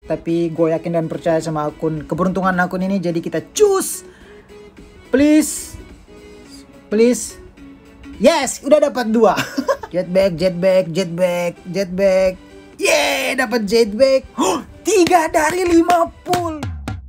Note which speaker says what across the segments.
Speaker 1: tapi gue yakin dan percaya sama keberuntungan akun ini, jadi kita choose. Please. Yes, udah dapat 2. Jetpack. Yeay, dapat jetpack. 3 dari 50.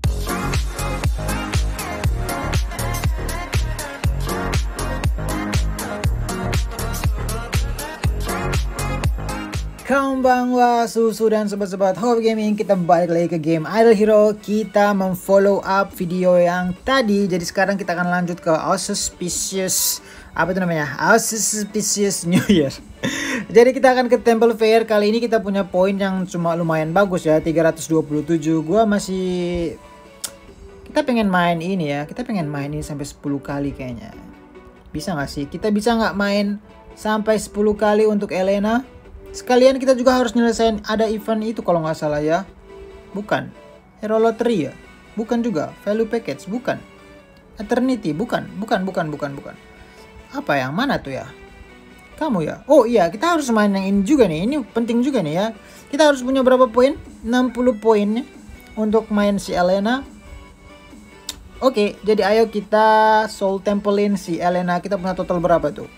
Speaker 1: Konbanwa susu dan sobat-sobat Hobi Gaming, kita balik lagi ke game Idle Hero. Kita memfollow up video yang tadi, jadi sekarang kita akan lanjut ke Auspicious, apa itu namanya, Auspicious New Year. Jadi kita akan ke Temple Fair. Kali ini kita punya poin yang cuma lumayan bagus ya, 327. Gua masih, kita pengen main ini ya, kita pengen main ini sampai 10 kali kayaknya. Bisa nggak sih? Kita bisa nggak main sampai 10 kali untuk Elena? Sekalian kita juga harus nyelesain ada event itu kalau nggak salah ya. Bukan. Hero Lottery ya? Bukan juga. Value Package? Bukan. Eternity? Bukan. Apa yang mana tuh ya? Kamu ya? Oh iya, kita harus main yang ini juga nih. Ini penting juga nih ya. Kita harus punya berapa poin? 60 poin untuk main si Elena. Oke, jadi ayo kita Soul Templein si Elena. Kita punya total berapa tuh?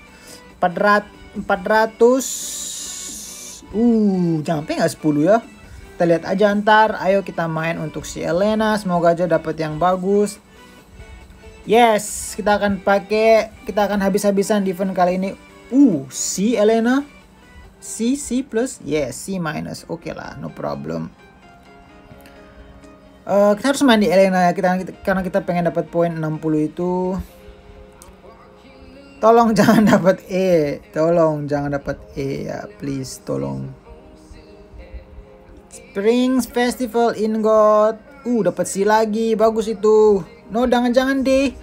Speaker 1: 400. Sampai nggak 10 ya? Kita lihat aja ntar. Ayo kita main untuk si Elena. Semoga aja dapat yang bagus. Yes, kita akan habis-habisan di event kali ini. C Elena. C plus. Yes, C minus. Oke lah, no problem. Kita harus main di Elena ya, karena kita pengen dapat poin 60 itu. Tolong jangan dapat E. Ya, please, tolong. Springs Festival Ingot. Dapat C lagi. Bagus itu. No, jangan deh.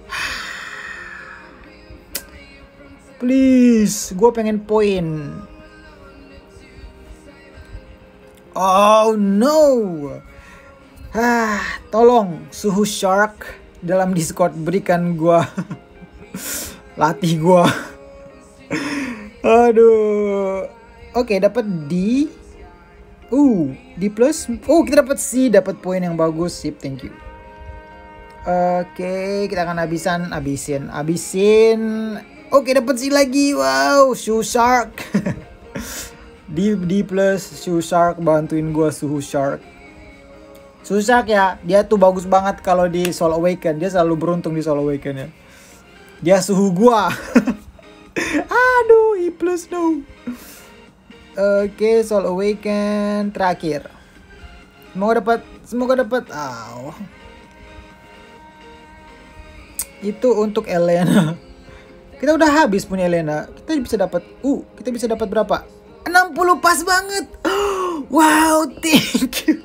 Speaker 1: Please, gue pengen poin. Oh no. Tolong Suhu Shark dalam Discord berikan gue latih gua. Aduh. Oke, dapat D. D plus. Kita dapat C, dapat poin yang bagus. Sip, thank you. Oke, kita akan habisin. Oke, dapat C lagi. Wow, Suhu Shark. D plus Suhu Shark, bantuin gua Suhu Shark. Suhu Shark ya, dia tuh bagus banget kalau di Soul Awaken. Dia selalu beruntung di Soul Awaken ya. Dia suhu gua. Aduh, E plus no. Oke, Soul Awaken terakhir. Semoga dapat. Itu untuk Elena. Kita udah habis punya Elena. Kita bisa dapat berapa? 60, pas banget. Wow, thank you.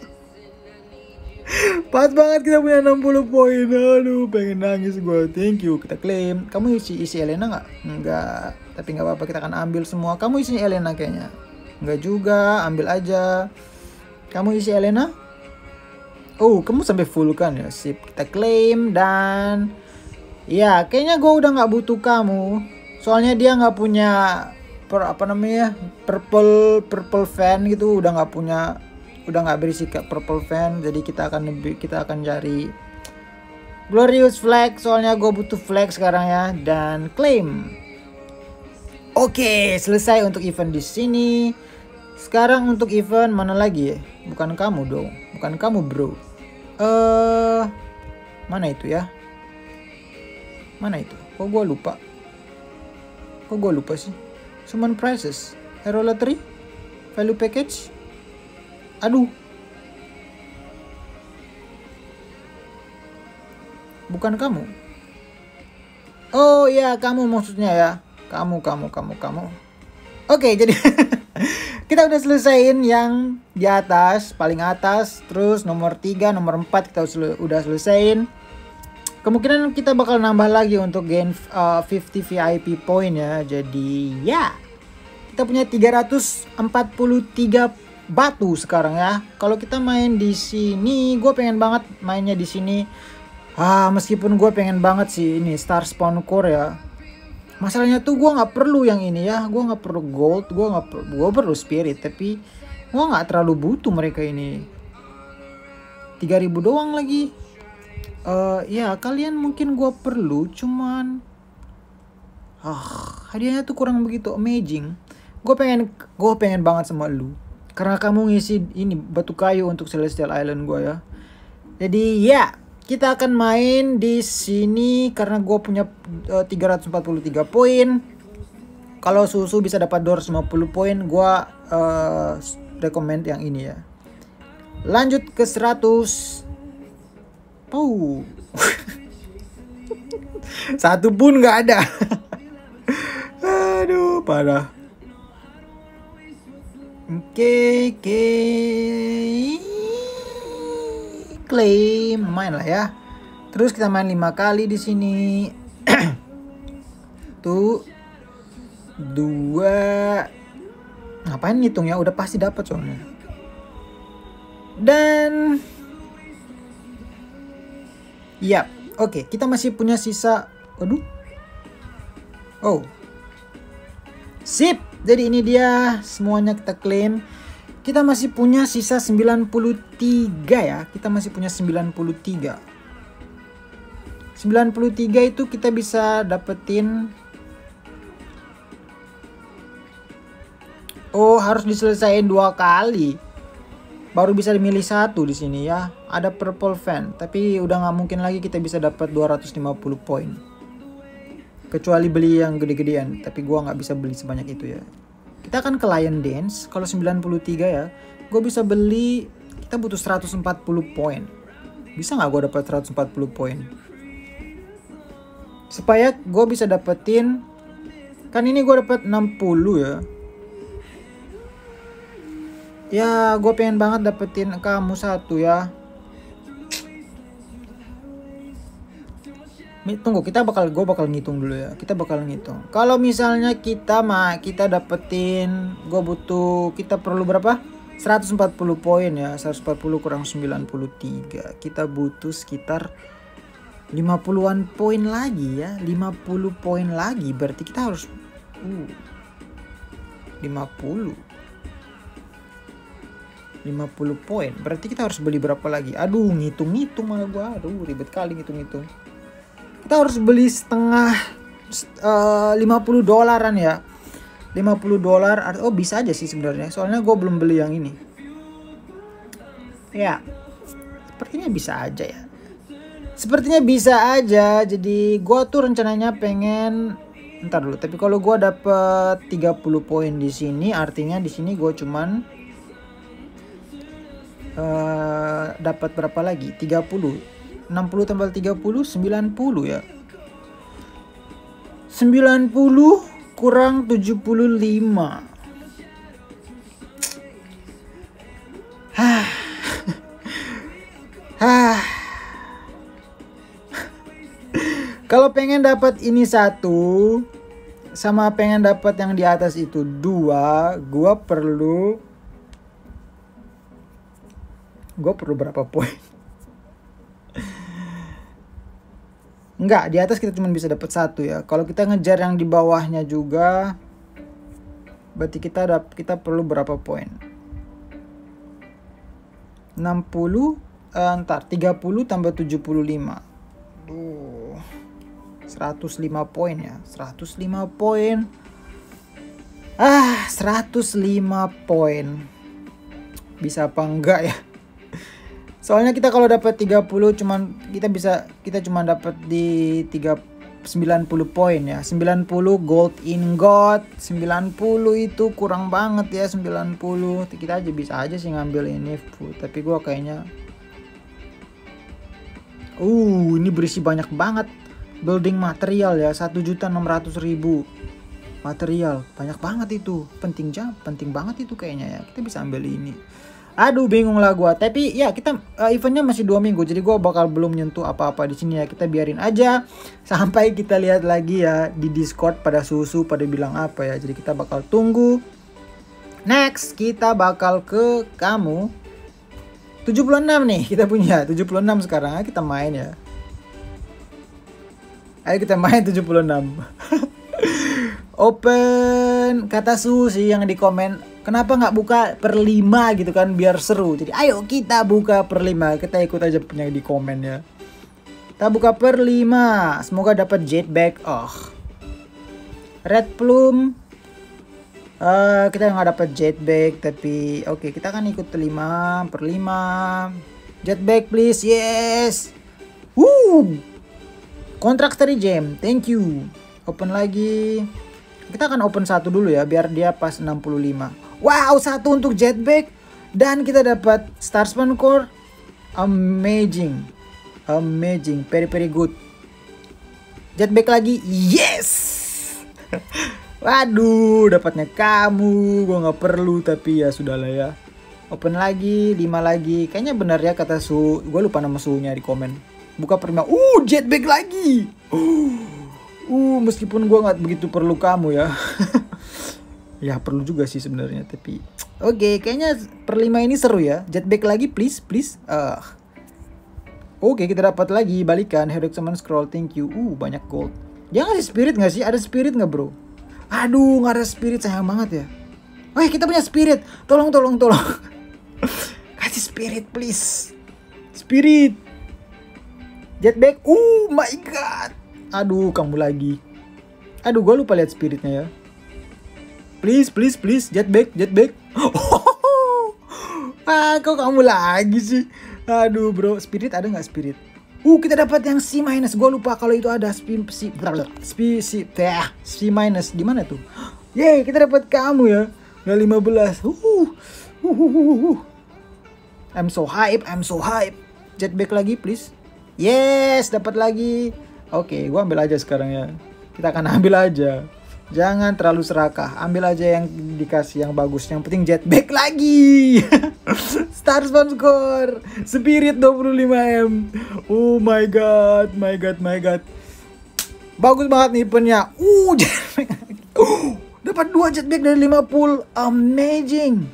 Speaker 1: Pas banget kita punya 60 poin. Aduh, pengen nangis gue. Thank you. Kita klaim. Kamu isi Elena nggak? Enggak. Tapi nggak apa-apa, kita akan ambil semua. Kamu isi Elena kayaknya. Enggak juga. Ambil aja. Kamu isi Elena? Kamu sampai full kan ya. Sip. Kita klaim dan ya, kayaknya gue udah nggak butuh kamu. Soalnya dia nggak punya purple fan gitu. Udah nggak berisi ke purple fan, jadi kita akan cari Glorious Flag, soalnya gue butuh flag sekarang ya, dan claim. Oke, selesai untuk event di sini. Sekarang untuk event mana lagi ya? Bukan kamu dong, bukan kamu bro. Mana itu ya? Mana itu? Kok gue lupa sih? Summon Prices, Hero Lottery, Value Package. Aduh. Bukan kamu. Oh iya, kamu maksudnya ya. Kamu. Oke, jadi kita udah selesaiin yang di atas, paling atas. Terus nomor 3, nomor 4 kita udah selesaiin. Kemungkinan kita bakal nambah lagi untuk gain 50 VIP point ya. Jadi ya, kita punya 343 batu sekarang ya. Kalau kita main di sini, gue pengen banget mainnya di sini. Meskipun gue pengen banget sih ini Star Spawn Core ya. Masalahnya tuh gue nggak perlu yang ini ya. Gue nggak perlu gold, gue perlu spirit, tapi gue nggak terlalu butuh mereka ini. 3.000 doang lagi. Ya kalian mungkin gua perlu, cuman hadiahnya tuh kurang begitu amazing. Gue pengen banget sama lu, karena kamu ngisi ini batu kayu untuk Celestial Island gue ya. Jadi ya, kita akan main di sini karena gue punya 343 poin. Kalau Susu bisa dapat 250 poin, gue rekomend yang ini ya. Lanjut ke 100. Satu pun nggak ada. Aduh, parah. Oke. Claim lumayan lah ya. Terus kita main 5 kali di sini. Tuh 2. Ngapain ngitung ya? Udah pasti dapat soalnya. Dan ya, oke, kita masih punya sisa. Waduh. Oh. Sip. Jadi ini dia semuanya kita klaim. Kita masih punya sisa 93 ya. Kita masih punya 93. 93 itu kita bisa dapetin. Oh, harus diselesaikan 2 kali. Baru bisa dimilih 1 di sini ya. Ada purple fan, tapi udah nggak mungkin lagi kita bisa dapat 250 poin. Kecuali beli yang gede-gedean, tapi gua nggak bisa beli sebanyak itu ya. Kita akan ke Lion Dance. Kalau 93 ya, gue bisa beli. Kita butuh 140 poin. Bisa nggak gue dapat 140 poin? Supaya gue bisa dapetin. Kan ini gue dapat 60 ya. Ya, gue pengen banget dapetin kamu 1 ya. Tunggu, gue bakal ngitung dulu ya. Kita bakal ngitung. Kalau misalnya kita dapetin, kita perlu berapa? 140 poin ya. 140 kurang 93. Kita butuh sekitar 50-an poin lagi ya. 50 poin lagi. Berarti kita harus 50 poin. Berarti kita harus beli berapa lagi? Aduh, ngitung-ngitung malah gua. Aduh, ribet kali ngitung-ngitung. Kita harus beli setengah $50 ya. $50. Oh, bisa aja sih sebenarnya. Soalnya gue belum beli yang ini. Ya. Sepertinya bisa aja ya. Sepertinya bisa aja. Jadi gue tuh rencananya pengen ntar dulu. Tapi kalau gue dapet 30 poin di sini, artinya di sini gue cuman dapat berapa lagi? 30. 60 tambah 30 90 ya. 90 kurang 75. Kalau pengen dapat ini 1 sama pengen dapat yang di atas itu 2, gua perlu berapa poin? Enggak, di atas kita cuma bisa dapat 1 ya. Kalau kita ngejar yang di bawahnya juga, berarti kita perlu berapa poin? 60 30 tambah 75. 105 poin ya. 105 poin. 105 poin. Bisa apa enggak ya? Soalnya kita kalau dapat 30 kita cuma dapat di 90 poin ya. 90 gold ingot. 90 itu kurang banget ya. 90 kita bisa aja sih ngambil ini full. Tapi gua kayaknya ini berisi banyak banget. Building material ya. 1.600.000 material. Banyak banget itu. Penting banget itu kayaknya ya. Kita bisa ambil ini. Aduh, bingung lah gua. Tapi ya kita eventnya masih 2 minggu. Jadi gua bakal belum nyentuh apa-apa di sini ya. Kita biarin aja sampai kita lihat lagi ya di Discord pada pada bilang apa ya. Jadi kita bakal tunggu. Next kita bakal ke kamu. 76 nih kita punya. 76 sekarang. Ayo kita main ya. Ayo kita main 76. Open kata Susi yang di komen. Kenapa nggak buka per 5 gitu kan biar seru. Jadi ayo kita buka per 5. Kita ikut aja punya di komen ya. Kita buka per 5. Semoga dapat jetpack. Oh. Red plume. Kita nggak dapat jetpack tapi oke, kita kan ikut 5 per 5. Jetpack please. Yes. Contractory gem. Thank you. Open lagi. Kita akan open satu dulu ya biar dia pas 65. Wow, satu untuk jetpack dan kita dapat Starsman Core. Amazing. Amazing, very good. Jetpack lagi. Yes. Waduh, dapatnya kamu. Gua nggak perlu tapi ya sudahlah ya. Open lagi, 5 lagi. Kayaknya benar ya kata Su. Gue lupa nama suhunya di komen. Buka per 5. Jetpack lagi. Meskipun gue nggak begitu perlu kamu ya. Ya perlu juga sih sebenarnya tapi oke, kayaknya per 5 ini seru ya. Jetpack lagi please. Oke, kita dapat lagi balikan Heroic Summon Scroll. Thank you. Banyak gold. Dia ngasih spirit nggak sih? Ada spirit nggak bro? Aduh, nggak ada spirit, sayang banget ya. Kita punya spirit. Tolong. Kasih spirit please. Spirit. Jetpack. My god. Aduh, kamu lagi. Aduh, gue lupa lihat spiritnya ya. Please. Jetpack. Kok kamu lagi sih? Aduh bro, spirit ada nggak spirit? Kita dapat yang C-. Gue lupa kalau itu ada C-. Di mana tuh? Yeay, kita dapat kamu ya. Nggak 15. I'm so hype. Jetpack lagi please. Yes, dapat lagi. Oke, gue ambil aja sekarang ya. Kita akan ambil aja. Jangan terlalu serakah. Ambil aja yang dikasih yang bagus. Yang penting jetpack lagi. Starsman Core. Spirit 25M. Oh my god. Bagus banget nih eventnya. Jetpack. Dapat 2 jetpack dari 50. Amazing.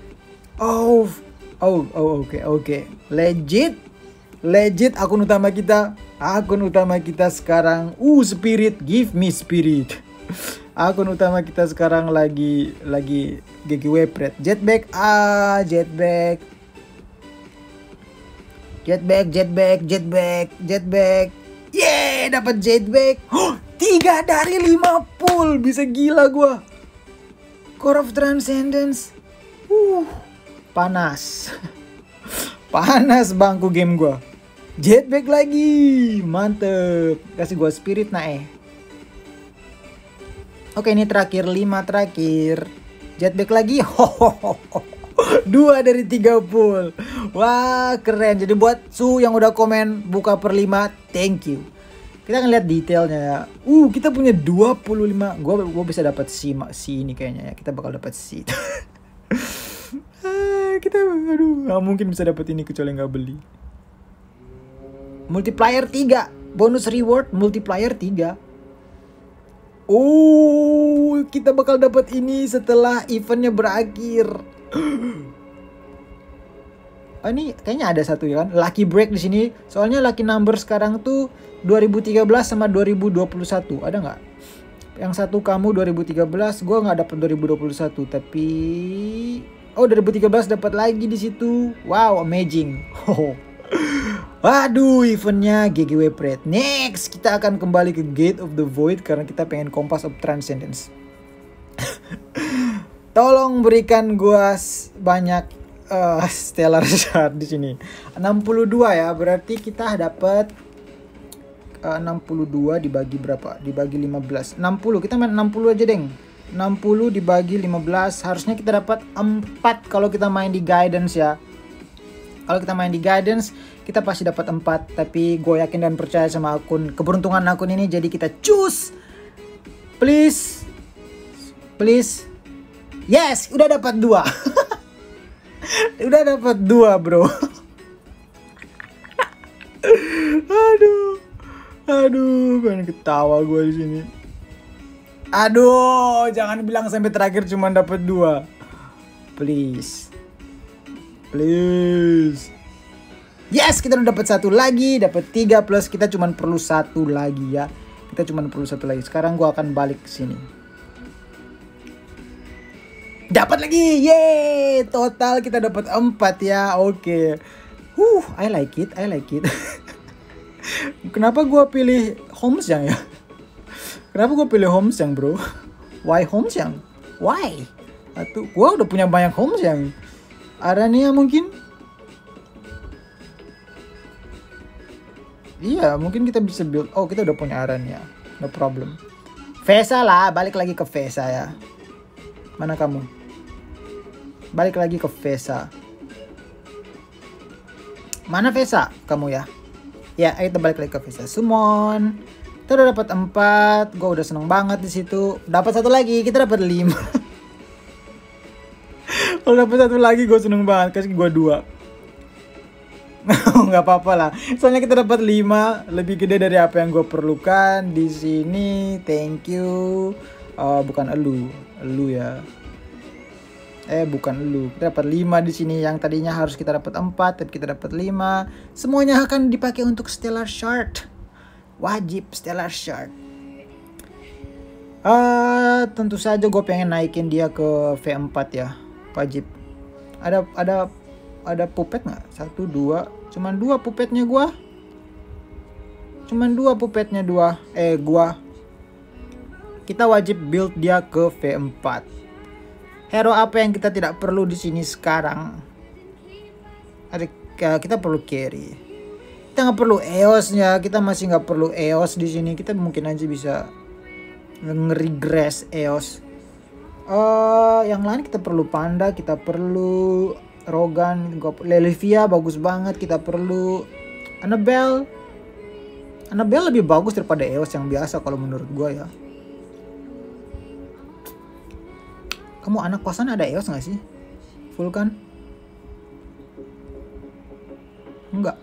Speaker 1: Oke. Legit akun utama kita. Sekarang. Spirit. Give me spirit. Akun utama kita sekarang lagi GGW Pret. Jetpack. Yeay, dapat jetpack. 3 dari 5 pull. Bisa gila gua. Core of Transcendence. Panas. Panas bangku game gua. Jetpack lagi. Mantep. Kasih gua spirit Oke, ini terakhir, 5 terakhir. Jetpack lagi. 2 dari 3 full. Wah, keren. Jadi buat Su yang udah komen buka per 5, thank you. Kita akan lihat detailnya ya. Kita punya 25. Gua bisa dapat C ini kayaknya ya. Kita bakal dapat C. Nggak mungkin bisa dapat ini kecuali nggak beli. Multiplier 3. Bonus reward multiplier 3. Kita bakal dapat ini setelah eventnya berakhir. Ini kayaknya ada satu ya kan, lucky break di sini. Soalnya lucky number sekarang tuh 2013 sama 2021. Ada nggak? Yang satu kamu 2013, gue nggak dapat 2021, tapi 2013 dapat lagi di situ. Wow, amazing. Waduh, eventnya GGW Pret. Next, kita akan kembali ke Gate of the Void karena kita pengen Compass of Transcendence. Tolong berikan gua banyak stellar shard di sini. 62 ya, berarti kita dapat 62 dibagi berapa? Dibagi 15. 60. Kita main 60 aja, Deng. 60 dibagi 15, harusnya kita dapat 4 kalau kita main di guidance ya. Kalau kita main di guidance, kita pasti dapat 4. Tapi gue yakin dan percaya sama keberuntungan akun ini. Jadi kita choose. Please. Yes, udah dapat 2. Udah dapat 2 bro. Aduh, pengen ketawa gue di sini. Aduh, jangan bilang sampai terakhir cuma dapat 2. Please. Yes, kita udah dapat 1 lagi, dapat 3 plus kita cuma perlu 1 lagi ya. Kita cuma perlu 1 lagi. Sekarang gua akan balik ke sini. Dapat lagi, yeay! Total kita dapat 4 ya, oke. I like it. Kenapa gua pilih Homesiang ya? Kenapa gua pilih Homesiang, bro? Why Homesiang? Why? Atau gua udah punya banyak Homesiang. Arania mungkin? Iya, mungkin kita bisa build. Oh, kita udah punya Arania. No problem. Vesa lah, balik lagi ke Vesa ya. Mana kamu? Balik lagi ke Vesa. Mana Vesa? Kamu ya? Ya, kita balik lagi ke Vesa. Summon. Kita udah dapat 4. Gue udah seneng banget di situ. Dapat 1 lagi, kita dapat 5. Kalau dapat 1 lagi gue seneng banget. Kasih gue 2. Nggak apa-apa lah. Soalnya kita dapat 5, lebih gede dari apa yang gue perlukan di sini. Thank you. Bukan elu ya. Bukan elu. Kita dapat 5 di sini, yang tadinya harus kita dapat 4 tapi kita dapat 5. Semuanya akan dipakai untuk Stellar Shard. Wajib Stellar Shard. Tentu saja gue pengen naikin dia ke V4 ya. Wajib. Ada puppet nggak? 1, 2. Cuman 2 puppetnya gua. Gua. Kita wajib build dia ke V4. Hero apa yang kita tidak perlu di sini sekarang? Kita perlu carry. Kita nggak perlu EOS ya. Kita masih nggak perlu EOS di sini. Kita mungkin aja bisa nge-regress EOS. Yang lain kita perlu Panda, kita perlu Rogan, Lelivia bagus banget, kita perlu Annabelle. Annabelle lebih bagus daripada EOS yang biasa kalau menurut gua ya. Kamu anak kosan ada EOS gak sih? Full kan? Enggak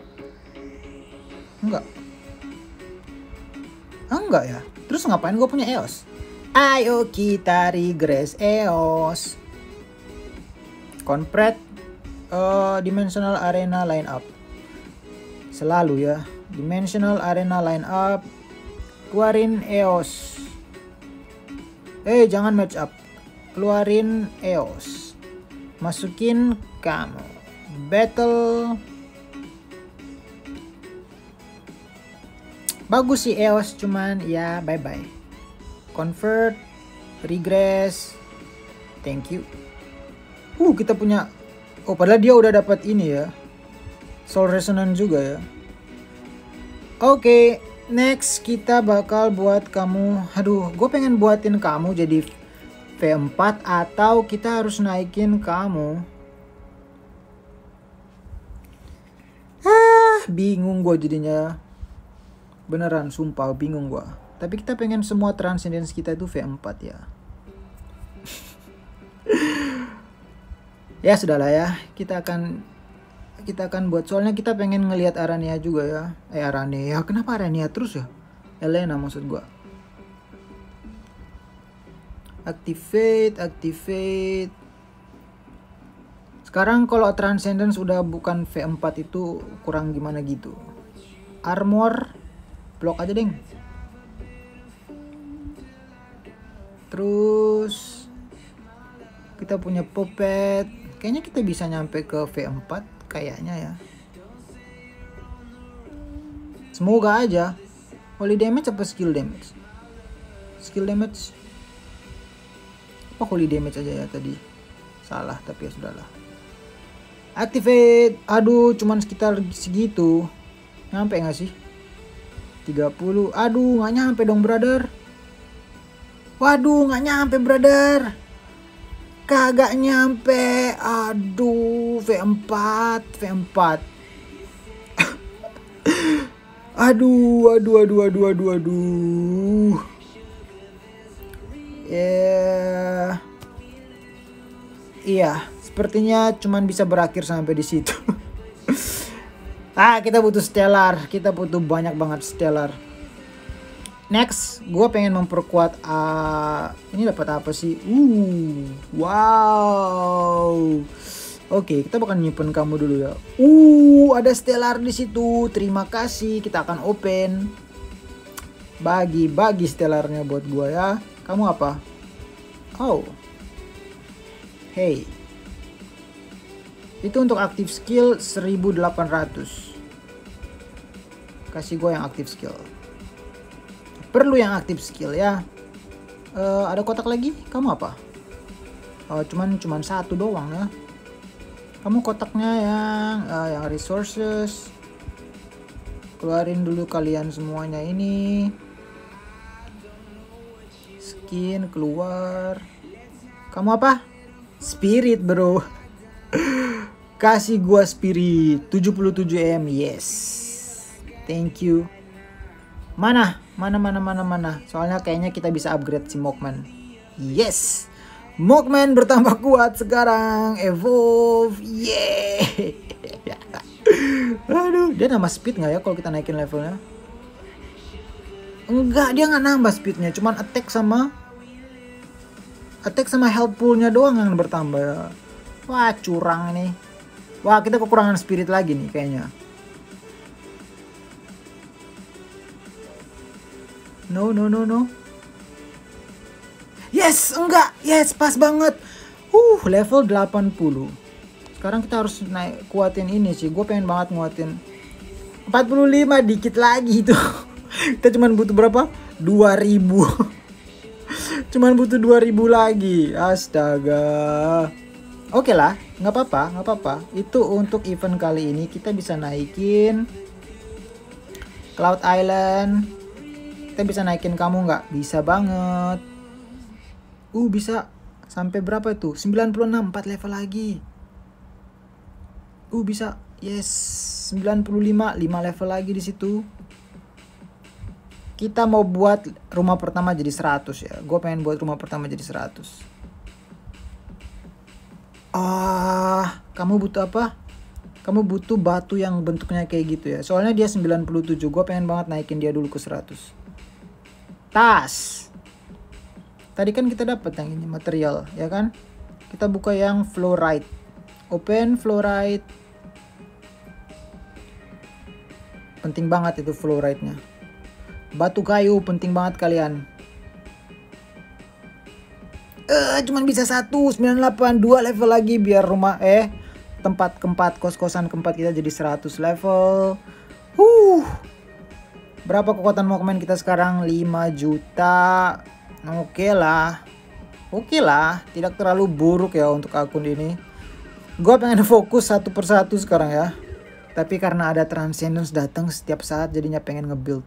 Speaker 1: ya. Terus ngapain gue punya EOS? Ayo kita regress EOS. Convert Dimensional Arena Lineup. Selalu ya. Dimensional Arena Lineup. Keluarin EOS. Jangan match up. Keluarin EOS. Masukin kamu. Battle. Bagus sih EOS, cuman ya bye bye. Convert. Regress. Thank you. Kita punya. Padahal dia udah dapat ini ya. Soul Resonance juga ya. Oke, next kita bakal buat kamu. Gue pengen buatin kamu jadi V4 atau kita harus naikin kamu. Bingung gue jadinya. Beneran, sumpah bingung gue. Tapi kita pengen semua Transcendence kita itu V4 ya. Ya sudahlah ya, kita akan buat, soalnya kita pengen ngelihat Arania juga ya. Arania, kenapa Arania terus ya? Elena maksud gua. Activate. Sekarang kalau Transcendence udah bukan V4 itu kurang gimana gitu. Armor blok aja deng. Terus kita punya puppet. Kayaknya kita bisa nyampe ke V4 kayaknya ya. Semoga aja. Holy damage apa skill damage? Skill damage. Apa holy damage aja ya tadi? Salah tapi ya sudahlah. Activate. Aduh, cuman sekitar segitu. Nyampe nggak sih? 30. Aduh, nggak nyampe dong, brother. Waduh, nggak nyampe, brother. Kagak nyampe. Aduh, V4. Aduh. Iya, sepertinya cuman bisa berakhir sampai di situ. Kita butuh stellar. Kita butuh banyak banget stellar. Next, gue pengen memperkuat. Ini dapat apa sih? Wow. Oke, kita bakal nyimpen kamu dulu ya. Ada stellar di situ. Terima kasih. Kita akan open. Bagi stellarnya buat gue ya. Kamu apa? Hey. Itu untuk aktif skill 1800. Kasih gue yang aktif skill. Perlu yang aktif skill ya. Ada kotak lagi? Kamu apa? Cuman satu doang ya. Kamu kotaknya yang resources. Keluarin dulu kalian semuanya ini. Skin keluar. Kamu apa? Spirit bro. Kasih gua spirit 77M. Yes. Thank you. Mana? Soalnya kayaknya kita bisa upgrade si Mokman. Yes. Mokman bertambah kuat sekarang. Evolve. Yeah. Aduh, dia nambah speed nggak ya kalau kita naikin levelnya? Enggak, dia nggak nambah speednya, cuman attack sama health poolnya doang yang bertambah. Wah, curang nih. Wah, kita kekurangan spirit lagi nih kayaknya. No. Yes, enggak. Yes, pas banget. Level 80. Sekarang kita harus naik kuatin ini sih. Gue pengen banget nguatin 45 dikit lagi itu. Kita cuman butuh berapa? 2000. Cuman butuh 2000 lagi. Astaga. Oke lah, nggak apa-apa. Itu untuk event kali ini kita bisa naikin Cloud Island. Kita bisa naikin kamu nggak? Bisa banget. Bisa sampai berapa itu? 96, 4 level lagi. Bisa. Yes, 95, 5 level lagi di situ. Kita mau buat rumah pertama jadi 100 ya. Gue pengen buat rumah pertama jadi 100. Kamu butuh apa? Kamu butuh batu yang bentuknya kayak gitu ya. Soalnya dia 97. Gue pengen banget naikin dia dulu ke 100. Tas. Tadi kan kita dapat yang ini material, ya kan? Kita buka yang fluorite. Open fluorite. Penting banget itu fluorite-nya. Batu kayu penting banget kalian. Cuman bisa 198, 2 level lagi biar rumah tempat keempat, kos-kosan keempat kita jadi 100 level. Berapa kekuatan Mokman kita sekarang? 5 juta. Oke lah, tidak terlalu buruk ya untuk akun ini. Gue pengen fokus satu persatu sekarang ya. Tapi karena ada Transcendence datang setiap saat, jadinya pengen nge-build.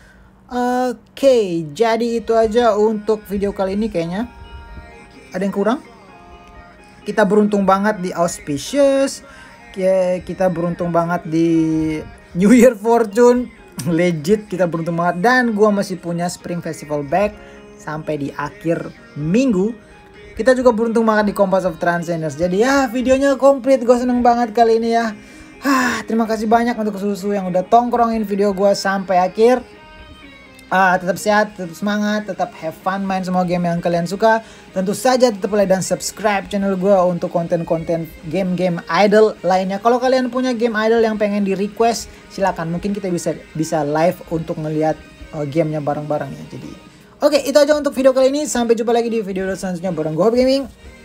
Speaker 1: Oke, jadi itu aja untuk video kali ini kayaknya. Ada yang kurang? Kita beruntung banget di Auspicious. Kita beruntung banget di New Year Fortune. Legit kita beruntung banget. Dan gue masih punya Spring Festival Bag sampai di akhir minggu. Kita juga beruntung banget di Compass of Transcendence. Jadi ya videonya komplit. Gue seneng banget kali ini ya. Terima kasih banyak untuk Susu yang udah tongkrongin video gue sampai akhir. Tetap sehat, tetap semangat, tetap have fun main semua game yang kalian suka. Tentu saja tetap like dan subscribe channel gue untuk konten-konten game-game idol lainnya. Kalau kalian punya game idol yang pengen di request, silakan. Mungkin kita bisa live untuk ngelihat gamenya bareng-bareng ya. Jadi oke, itu aja untuk video kali ini. Sampai jumpa lagi di video selanjutnya bareng Go Hop Gaming.